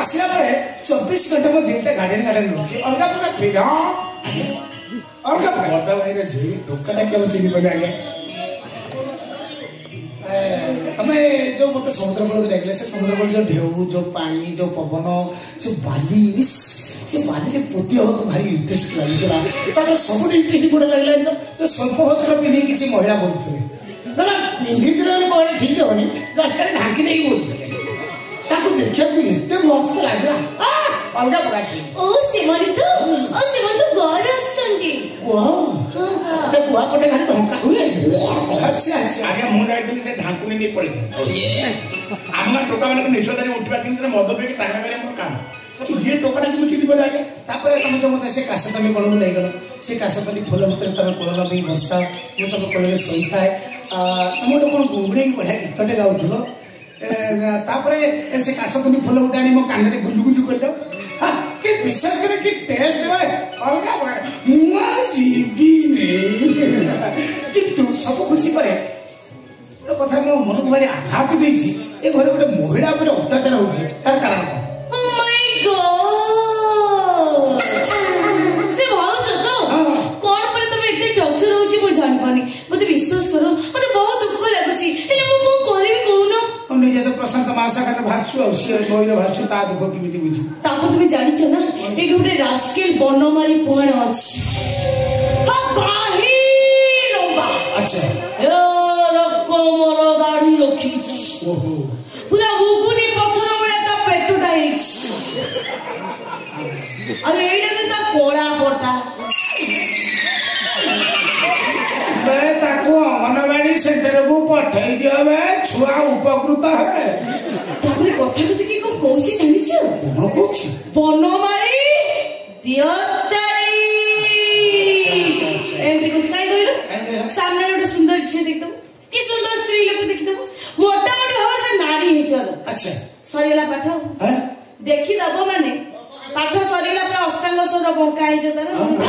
आसला 24 घंटा मो दिलटा गाड़ी रोचे अलग प्रकार फिर अलग प्रकार भाई झी टोका क्या चिन्ह पाने आगे तमें जो मत समुद्र कूल जाइले से समुद्र कूल जो ढेउ जो पानी जो पवन जो बाली से बाली पोती हो भारी इंटरेस्ट लगे सब इंटरेस्ट गोटे लगे जो स्वल्प वस्त्र पिंधि किसी महिला बोलते ना पिंधि कहना ठीक हेनी जस्ट खाली ढांकी दे बोलते देखा एते मस्त लगे अलग प्रकार ओ सेमनी तो घर आसंती अच्छा गुआ पटे खाली ढंका हुए अच्छा अच्छा आगे मु जाइली से ढांकुनी नहीं पड़े आम टोका मान निश्चय उठा कि मद पे सागा कर काम जी टोका कि चिन्ह पड़े आगे तुम जो मत से काशतमी कल को नहीं से काशतमी फूल भर तुम कल लगे बसता मुझे तुम कल शई थाए तुम गोटे कौन गुंगुड़े बढ़िया गीतटे गाउल से काशतमी फूल गोटे आनी मो कान में गुलु गुलु कर विशेष कर टेस्ट अलग किंतु सब खुशी पर कथा मो मन को भारी आघात देछि ए घर गोटे महिला पर अत्याचार होछि तार कारण ओ माय गॉड से बहुत तो कोन पर तमे इतने टॉर्चर होछि मो जान पानी मते विश्वास करो मते बहुत दुख लागुछि एले मो को करबी कोन हम नहीं जाते प्रशांत महासागर भाषु और मोहिर भाषु ता दुख केमिति बुझी तापर तुम जानिछ ना ए गोटे रास्केल बनमाली पुआण अछि हा बाही लोबा अच्छा ए रको मोर दाढ़ी रखिछ ओहो पूरा गुगुनी पत्थर बळे ता पेटुटा हिच अरे एटा ता कोड़ा पोटा बे ताको अंगनवाड़ी सेंटर को पठाई दियो बे छुआ उपकृत है तापर कथा कथि की को कोसी जानिछ कोन कोछि बनमाली दियताई एमती कुछ काई कहलो सामने गोटे सुंदर झियो देखदम कि सुंदर स्त्री लोक देखदम मोटा मोटी भाव से नारी हेतो अच्छा सरीला पाठ हैं देखि दबो माने पाठ सरीला पूरा अष्टांग सर बंका हे जो तार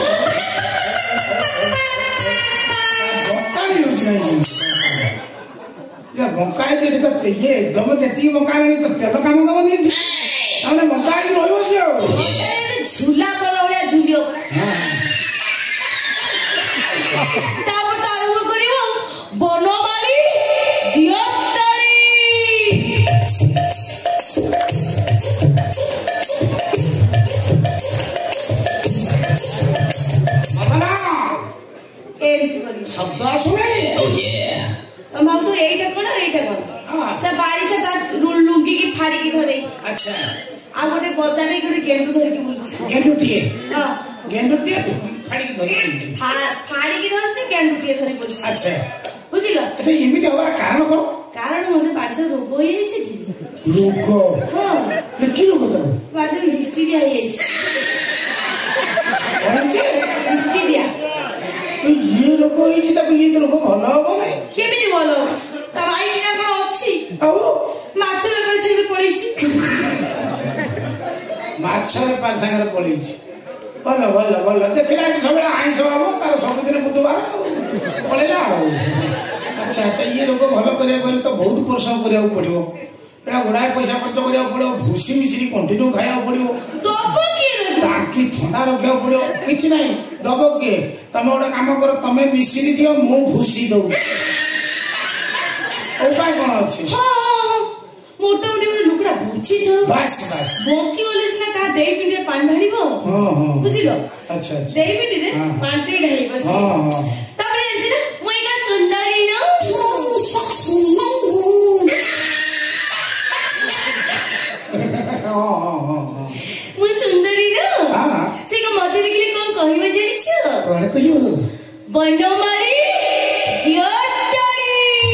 बंका नहीं हो जाए या बंका है तो ये जम देती बंका नहीं तो तेल काम दबो नहीं हमने बंका ही रहयो से झूला बलौया झूलियो तापर तारंभ करिवो बनमाली दियताई मतना एमती करी शब्द सुने ओ ये हम तो एटा कोन से बाड़ी से ता लुंगी की फाड़ी की धरे अच्छा आ गोटे गजाने गोटे गेंडू धर के बुलछ गेंडुटिए हां गेंडुटिए फाड़ी की धरी फाड़ी की धर से गेंडुटिए धरी बुलछ अच्छा बुझिलो अच्छा एमिति हमारा कारण करो कारण मोसे बाड़ी से रोग होई छै जी रोग हां ले की रोग तो बाड़ी से हिस्टीरिया होई छै हिस्टीरिया तो ये रोग होई छै त ये रोग भलो हो नै केमिति भलो दवाई बिना कोन अछि आओ माछर पैसे भी पड़ैछि माछर पार संगे पड़ैछि भलो भलो भलो देखला कि सब आइंस हो तार सब दिन बुधवार पड़ेला हो अच्छा तो ये रोग भलो करिया गले तो बहुत परिश्रम करिया पड़िबो एटा गुडाय पैसा खर्च करिया पड़िबो भूसी मिश्री कंटिन्यू खाया पड़िबो दबो की ताकि ठंडा रखिया पड़िबो किछ नहीं दबो के तमे ओडा काम करो तमे मिश्री दियो मु भूसी दउ उपाय कोन अछि हां मोटा मोटी लुकड़ा बुची छ बस बस बोची ओले सिना का देई पिटे पान ढालिबो हां हां बुझिलो अच्छा अच्छा देई पिटे रे पान ते ढालिबो से हां हां तबरे अछि ना मोई का सुंदरी न सेक्सी लेडी हां हां हां मु सुंदरी न हां से का मते देखले कोन कहिबे जानि छ कोन कहिबो बनमाली दियताई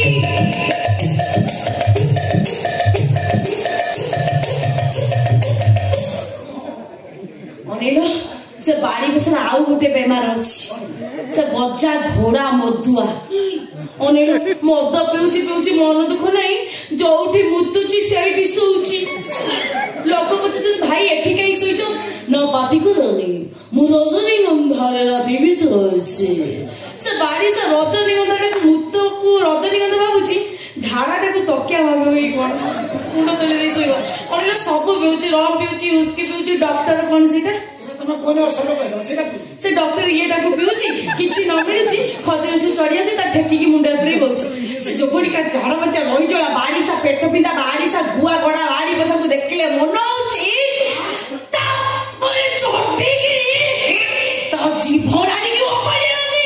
अनेलो से बाड़ी बसर आउ गोटे बेमार अछि से गजा घोड़ा मधुआ अनेलो मद पेउची पेउची मन दुख नाही जोठी मुतुची सेठी सोउची लोक पछते भाई एठी कई सोइचो न पाटी करनी मु रजनीगंधा राती भी तो से बाड़ी से रजनीगंधा मुत को रजनीगंधा भाबुची झाड़ा को तकिया भाबे कोन मुंड तले दे सोइबो अरे सब पिउची रम पिउची उसकी पिउची डॉक्टर कोन सेटा तुम कोन असलो कह दो सेटा से डॉक्टर ये टाको पिउची किछि न मिलुची खजर से चढ़िया ता ठेकी की मुंडे ऊपर बउची से जोगुडी का झाड़ बच्चा रोई जळा बाड़ी सा पेट पिंदा बाड़ी सा गुआ गड़ा बाड़ी बसा को देखले मन होची ता परे चोटी की ता जीभोरानी की ओपड़ी नदी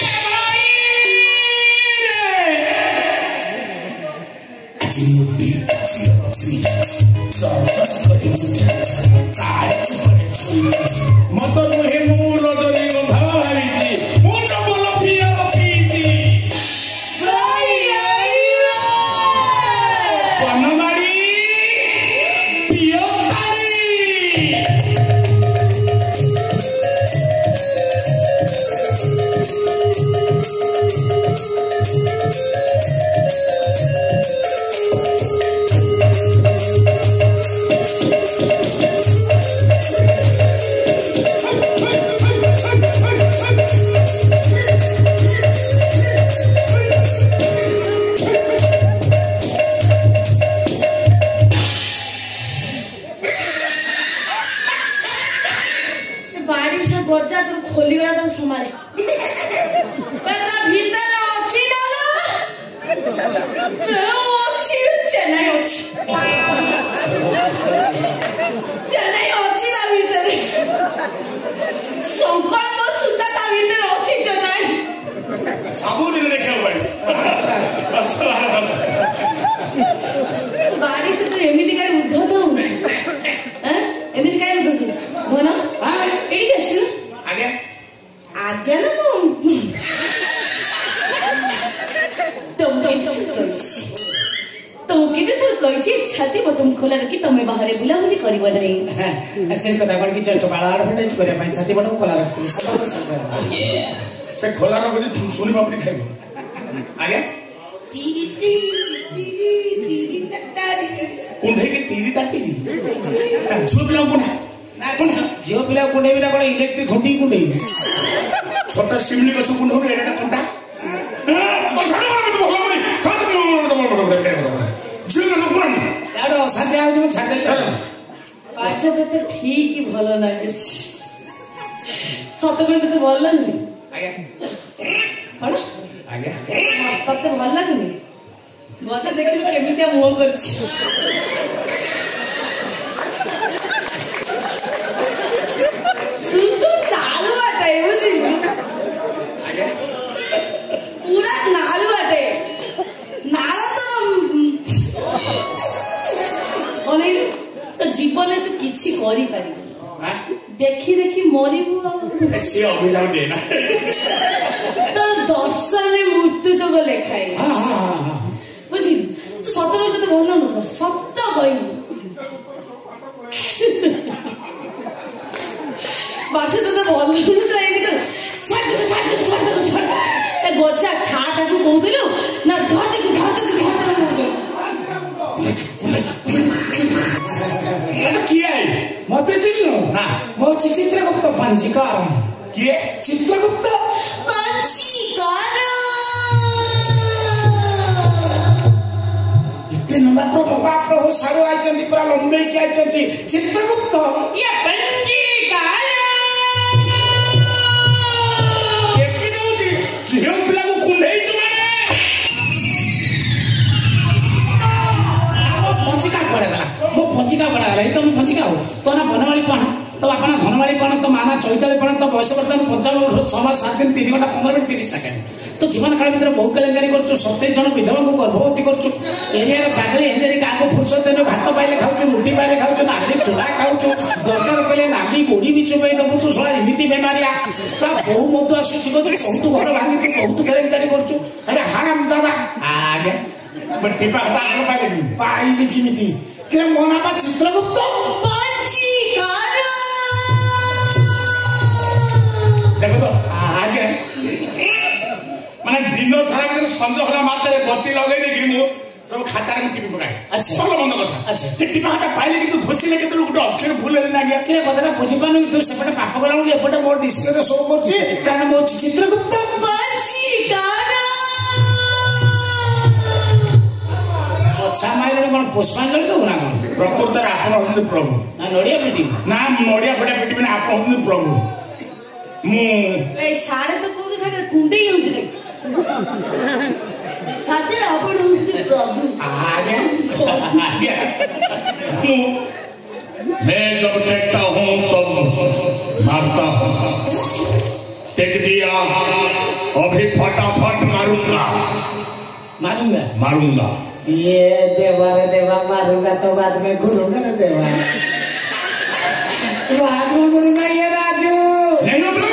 मुट्ठी मत नुहे मु रजनी भाई मुंड बोल पिया पीती पनमाड़ी पियो खोली गया तो संभाले पता भीतर अच्छी डालो अच्छी चेन्नई अच्छी चेन्नई अच्छी ता भीतर संकट तो सुद्धा ता भीतर अच्छी चेन्नई सबू दिन देखे भाई बारिश तो एमिति काय उद्धत हो हैं एमिति काय उद्धत हो ना हां एडी कैसे आगे आगे ना तुम किते थर कहिछि छाती बटम खोला रखी तमे बाहर बुला बुली करबो नहीं एक्चुअली कथा कोन कि चर्च बाळा एडवर्टाइज करे पई छाती बटम खोला रखती सब से खोला रखो जे सुनी बापड़ी खाइबो आगे तीरी तीरी तीरी ततारी कुंढे के तीरी तातीरी छो पिला कुंढा ना कुंढा जियो पिला कुंढे बिना कोन इलेक्ट्रिक घंटी कुंढे छोटा शिवली गछ कुंढो रे एटा कुंढा ओ छाड़ मार तो भला मरी थात जियो ना कुंढा याडो साथे आउ जो छाड़ दे अच्छा तो ठीक ही भलो लागे सत में तो भल नहीं आगे कौन आगे तब तो भल नहीं गजा देखिल केमितिया मुंह करछि सुन तो नालू बाटे बुझी आगे पूरा नालू बाटे नाल तो ओने तो जीवन में तू किछि करि पारि देखी देखी मरिबू से अभिशाप देना तो दर्शन मृत्यु जोग लेखाई बुझी तू सत बोलते तो भल न सत कहू बासे तो भल गोचा छा ताकू कहूलु ना धर देखू किए मते चिन्ह ना मो चित्रगुप्त पंजीकार किए चित्रगुप्त पंजीकार इतने नंबर प्रभु सारू आइचंदी पूरा लंबे की आइचंदी चित्रगुप्त ये पंजीकार केकी दउची झियो पिला को कुंढेई पंचिका पड़ेगा मो पंचिका पड़ेगा तो पंचिका हो तो ना बनवाड़ी पण तो अपना धनवाड़ी पण तो माना चौताली पण तो बयस वर्तमान 55 6 मास 7 दिन 3 घंटा 15 मिनट 30 सेकंड तो जीवन काल भीतर बहु कलेंदारी करछु 27 जन विधवा को गर्भवती करछु एरिया रे पागले एंजरी का को फुर्सत देनो भात पाइले खाउछु रोटी पाइले खाउछु नाली चूड़ा खाउछु दरकार पले नाली गोड़ी भी चुबई दबु तू सोला इमिति बेमारिया सा बहु मत आसुछि को बहुत घर भांगी तू बहुत कलेंदारी करछु अरे हराम जादा आगे बट्टी पाता पाइले पाइली किमिति के मोना बा चित्रगुप्त पंजीकार देखो तो आगे माने दिन सारा के संज होला मारते बत्ती लगे दे कि मु सब खाता में टिपी पकाए अच्छा सब बंद कथा अच्छा टिपी पाता पाइले कि तू घोसी ले केते लोग अक्षर भूल ले ना गया के कथरा बुझी पानु तू सेपटे पाप गला एपटे मोर डिस्प्ले रे शो करछि कारण मो चित्रगुप्त पंजीकार ପଛା ମାଇଲଣି କଣ ପୁଷ୍ପାଞ୍ଜଳି ଦବୁ ନା କଣ? ପ୍ରକୃତରେ ଆପଣ ହଉଛନ୍ତି ପ୍ରଭୁ। ନା ନଡ଼ିଆ ପିଟିବୁ? ନା ନଡ଼ିଆ ଫଡ଼ିଆ ପିଟିବିନି, ଆପଣ ହଉଛନ୍ତି ପ୍ରଭୁ। ମୁଁ ଏଇ ସାଡେ ତ କହୁଛୁ ସାଡେ କୁଣ୍ଡେଇ ହେଉଛି ସାଥରେ ଆପଣ ହଉଛନ୍ତି ପ୍ରଭୁ। आगे आगे मैं जब टेकता हूँ तब मारता हूँ, टेक दिया अभी फटाफट मारूंगा मारूंगा मारूंगा। ये देवा रे देवा, मारूंगा तो बाद में घूरूंगा रे देवा, बाद में घूरूंगा ये राजू। नहीं होगा